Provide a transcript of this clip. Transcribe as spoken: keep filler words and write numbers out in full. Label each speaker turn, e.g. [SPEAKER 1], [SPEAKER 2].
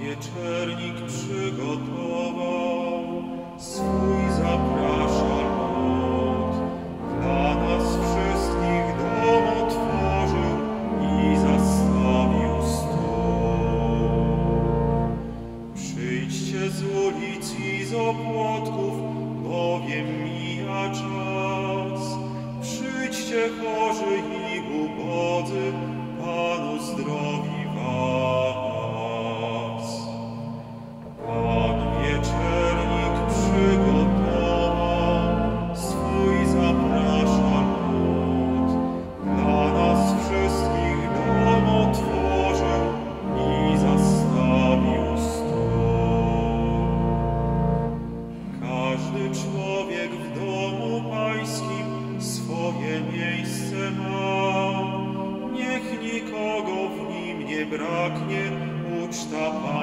[SPEAKER 1] wieczernik przygotował, swój zaprasza lud. Dla nas wszystkich dom otworzył i zastawił stół. Przyjdźcie z ulic i z opłotków, bowiem mija czas. Przyjdźcie chorzy i ubodzy, Panu zdrowi was. Pan wieczernik przygotował, swój zaprasza lud. Dla nas wszystkich dom otworzył i zastawił stół. Każdy człowiek w domu pańskim swoje miejsce ma. Niech nikogo w nim nie braknie, uczta Pana.